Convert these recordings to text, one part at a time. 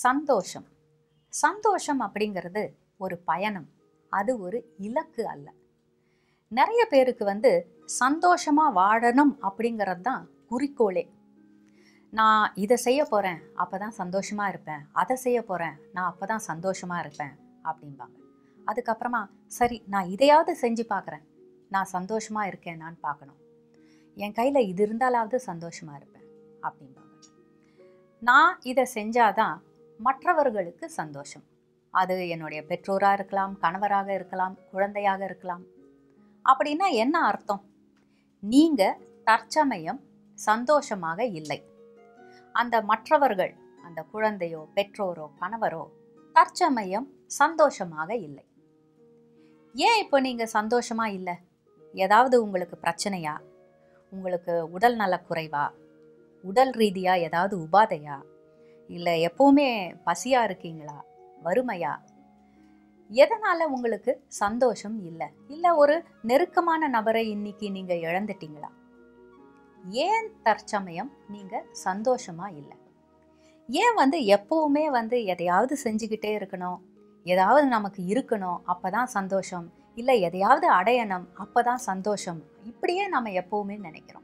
சந்தோஷம். சந்தோஷம் அப்படிங்கிறது ஒரு பயணம், அது ஒரு இலக்கு அல்ல. நிறைய பேருக்கு சந்தோஷமா வாழணும் அப்படிங்கிறது தான் குறிக்கோளே. நான் இதை செய்ய போகிறேன் அப்போ தான் சந்தோஷமாக இருப்பேன், அதை செய்ய போகிறேன் நான் அப்போ தான் சந்தோஷமாக இருப்பேன் அப்படிம்பாங்க. அதுக்கப்புறமா சரி நான் இதையாவது செஞ்சு பார்க்குறேன், நான் சந்தோஷமாக இருக்கேனான்னு பார்க்கணும், என் கையில் இது இருந்தாலாவது சந்தோஷமாக இருப்பேன் அப்படிம்பாங்க. நான் இதை செஞ்சாதான் மற்றவர்களுக்கு சந்தோஷம். அது என்னுடைய பெற்றோராக இருக்கலாம், கணவராக இருக்கலாம், குழந்தையாக இருக்கலாம். அப்படின்னா என்ன அர்த்தம்? நீங்கள் தற்சமயம் சந்தோஷமாக இல்லை. அந்த மற்றவர்கள், அந்த குழந்தையோ பெற்றோரோ கணவரோ தற்சமயம் சந்தோஷமாக இல்லை. ஏன் இப்போ நீங்கள் சந்தோஷமாக இல்லை? ஏதாவது உங்களுக்கு பிரச்சனையா? உங்களுக்கு உடல் நலக்குறைவா? உடல் ரீதியாக ஏதாவது உபாதையா? இல்லை எப்பவுமே பசியாக இருக்கீங்களா? வறுமையா? எதனால் உங்களுக்கு சந்தோஷம் இல்லை? இல்லை ஒரு நெருக்கமான நபரை இன்னைக்கு நீங்கள் இழந்துட்டீங்களா? ஏன் தற்சமயம் நீங்கள் சந்தோஷமாக இல்லை? ஏன் எப்பவுமே எதையாவது செஞ்சுக்கிட்டே இருக்கணும், ஏதாவது நமக்கு இருக்கணும் அப்போ தான் சந்தோஷம், இல்லை எதையாவது அடையணும் அப்போ தான் சந்தோஷம், இப்படியே நம்ம எப்பவுமே நினைக்கிறோம்.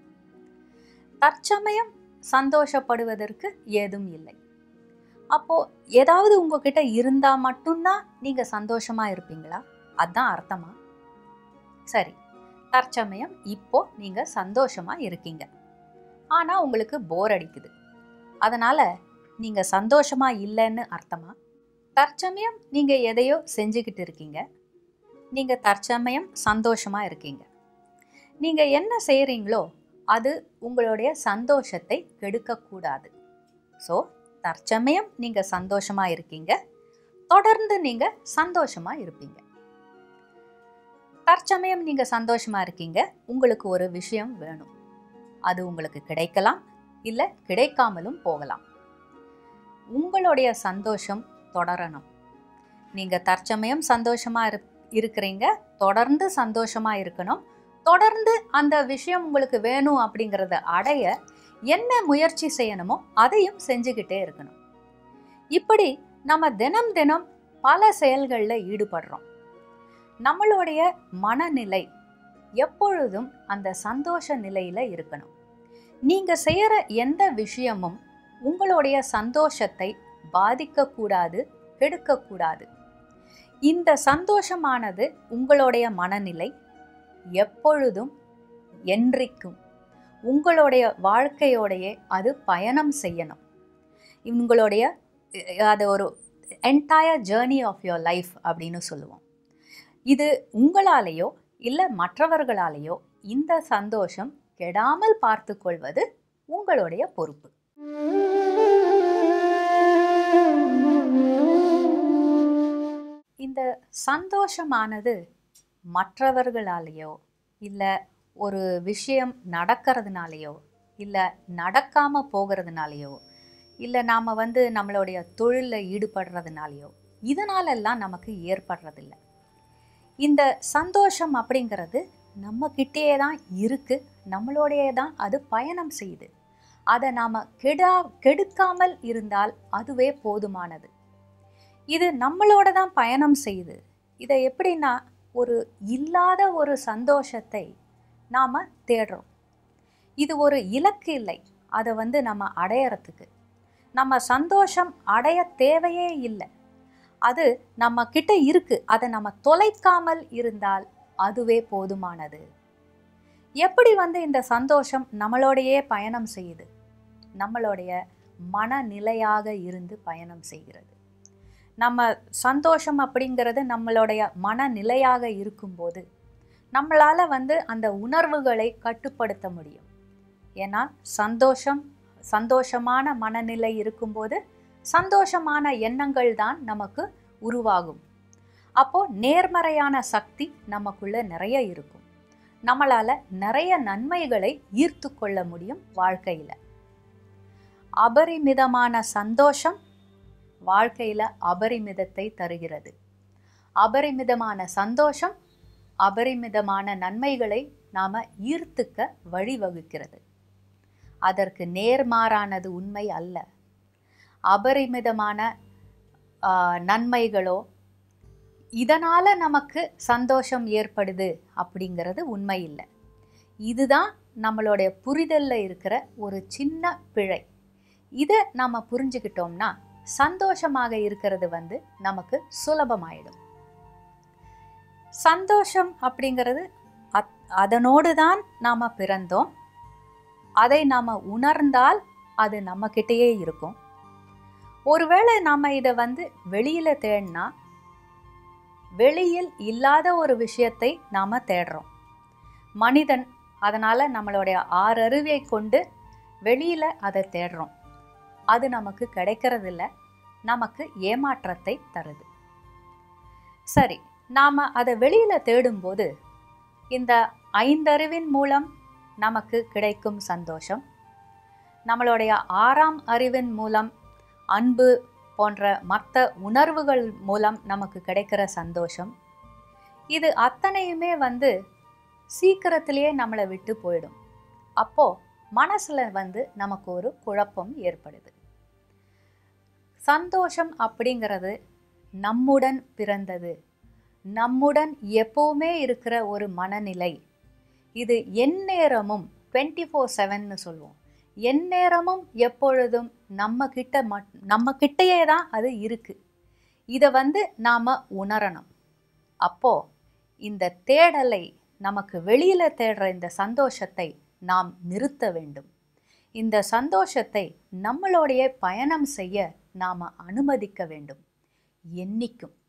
தற்சமயம் சந்தோஷப்படுவதற்கு ஏதும் இல்லை. அப்போது ஏதாவது உங்ககிட்ட இருந்தால் மட்டும்தான் நீங்கள் சந்தோஷமாக இருப்பீங்களா? அதுதான் அர்த்தமா? சரி, தற்சமயம் இப்போ நீங்கள் சந்தோஷமாக இருக்கீங்க, ஆனால் உங்களுக்கு போர் அடிக்குது, அதனால் நீங்கள் சந்தோஷமாக இல்லைன்னு அர்த்தமா? தற்சமயம் நீங்கள் எதையோ செஞ்சுக்கிட்டு இருக்கீங்க, நீங்கள் தற்சமயம் சந்தோஷமாக இருக்கீங்க. நீங்கள் என்ன செய்கிறீங்களோ அது உங்களுடைய சந்தோஷத்தை கெடுக்கக்கூடாது. ஸோ தற்சமயம் நீங்கள் சந்தோஷமாக இருக்கீங்க, தொடர்ந்து நீங்கள் சந்தோஷமாக இருப்பீங்க. தற்சமயம் நீங்கள் சந்தோஷமாக இருக்கீங்க, உங்களுக்கு ஒரு விஷயம் வேணும், அது உங்களுக்கு கிடைக்கலாம், இல்லை கிடைக்காமலும் போகலாம். உங்களுடைய சந்தோஷம் தொடரணும். நீங்கள் தற்சமயம் சந்தோஷமாக இருக்கிறீங்க, தொடர்ந்து சந்தோஷமாக இருக்கணும். தொடர்ந்து அந்த விஷயம் உங்களுக்கு வேணும் அப்படிங்கிறத அடைய என்ன முயற்சி செய்யணுமோ அதையும் செஞ்சுக்கிட்டே இருக்கணும். இப்படி நம்ம தினம் தினம் பல செயல்களில் ஈடுபடுறோம். நம்மளுடைய மனநிலை எப்பொழுதும் அந்த சந்தோஷ நிலையில் இருக்கணும். நீங்கள் செய்கிற எந்த விஷயமும் உங்களுடைய சந்தோஷத்தை பாதிக்கக்கூடாது, கெடுக்கக்கூடாது. இந்த சந்தோஷமானது உங்களுடைய மனநிலை எப்பொழுதும் என்றைக்கும் உங்களுடைய வாழ்க்கையோடையே அது பயணம் செய்யணும். உங்களுடைய அது ஒரு entire journey of your life அப்படின்னு சொல்லுவோம். இது உங்களாலேயோ இல்லை மற்றவர்களாலேயோ இந்த சந்தோஷம் கெடாமல் பார்த்து கொள்வது உங்களுடைய பொறுப்பு. இந்த சந்தோஷமானது மற்றவர்களாலேயோ இல்லை ஒரு விஷயம் நடக்கிறதுனாலையோ இல்லை நடக்காமல் போகிறதுனாலையோ இல்லை நாம் நம்மளுடைய தொழிலில் ஈடுபடுறதுனாலையோ இதனாலெல்லாம் நமக்கு ஏற்படுறதில்லை. இந்த சந்தோஷம் அப்படிங்கிறது நம்மக்கிட்டே தான் இருக்குது, நம்மளோடையே தான் அது பயணம் செய்யுது. அதை நாம் கெடுக்காமல் இருந்தால் அதுவே போதுமானது. இது நம்மளோட தான் பயணம் செய்யுது. இதை எப்படின்னா, ஒரு இல்லாத ஒரு சந்தோஷத்தை நாம் தேடுறோம். இது ஒரு இலக்கு இல்லை, அதை நம்ம அடையறதுக்கு. நம்ம சந்தோஷம் அடைய தேவையே இல்லை, அது நம்ம கிட்ட இருக்கு. அதை நம்ம தொலைக்காமல் இருந்தால் அதுவே போதுமானது. எப்படி இந்த சந்தோஷம் நம்மளோடையே பயணம் செய்யுது? நம்மளுடைய மனநிலையாக இருந்து பயணம் செய்கிறது. நம்ம சந்தோஷம் அப்படிங்கிறது நம்மளுடைய மனநிலையாக இருக்கும்போது நம்மளால் அந்த உணர்வுகளை கட்டுப்படுத்த முடியும். ஏன்னா சந்தோஷமான மனநிலை இருக்கும்போது சந்தோஷமான எண்ணங்கள் தான் நமக்கு உருவாகும். அப்போது நேர்மறையான சக்தி நமக்குள்ள நிறைய இருக்கும். நம்மளால் நிறைய நன்மைகளை ஈர்த்து கொள்ள முடியும் வாழ்க்கையில். அபரிமிதமான சந்தோஷம் வாழ்க்கையில் அபரிமிதத்தை தருகிறது. அபரிமிதமான சந்தோஷம் அபரிமிதமான நன்மைகளை நாம் ஈர்த்துக்க வழிவகுக்கிறது. அதற்கு நேர்மாறானது உண்மை அல்ல. அபரிமிதமான நன்மைகளோ இதனால் நமக்கு சந்தோஷம் ஏற்படுது அப்படிங்கிறது உண்மை இல்லை. இதுதான் நம்மளுடைய புரிதலில் இருக்கிற ஒரு சின்ன பிழை. இதை நம்ம புரிஞ்சுக்கிட்டோம்னா சந்தோஷமாக இருக்கிறது நமக்கு சுலபமாயிடும். சந்தோஷம் அப்படிங்கிறது அதனோடு தான் நாம் பிறந்தோம். அதை நாம் உணர்ந்தால் அது நம்மக்கிட்டேயே இருக்கும். ஒருவேளை நாம் இதை வெளியில் தேடினா வெளியில் இல்லாத ஒரு விஷயத்தை நாம் தேடுறோம். மனிதன் அதனால் நம்மளுடைய ஆறறிவை கொண்டு வெளியில் அதை தேடுறோம். அது நமக்கு கிடைக்கிறதில்ல, நமக்கு ஏமாற்றத்தை தருது. சரி, நாம் அதை வெளியில் தேடும்போது இந்த ஐந்தறிவின் மூலம் நமக்கு கிடைக்கும் சந்தோஷம், நம்மளுடைய ஆறாம் அறிவின் மூலம் அன்பு போன்ற மற்ற உணர்வுகள் மூலம் நமக்கு கிடைக்கிற சந்தோஷம், இது அத்தனையுமே சீக்கிரத்திலேயே நம்மளை விட்டு போயிடும். அப்போது மனசில் நமக்கு ஒரு குழப்பம் ஏற்படுது. சந்தோஷம் அப்படிங்கிறது நம்முடன் பிறந்தது, நம்முடன் எப்போவுமே இருக்கிற ஒரு மனநிலை. இது எந்நேரமும் 24/7ன்னு சொல்லுவோம். எந்நேரமும் எப்பொழுதும் நம்ம கிட்டையே தான் அது இருக்குது. இதை நாம் உணரணும். அப்போது இந்த தேடலை, நமக்கு வெளியில் தேடுற இந்த சந்தோஷத்தை நாம் நிறுத்த வேண்டும். இந்த சந்தோஷத்தை நம்மளோடைய பயணம் செய்ய நாம் அனுமதிக்க வேண்டும். என்னைக்கும்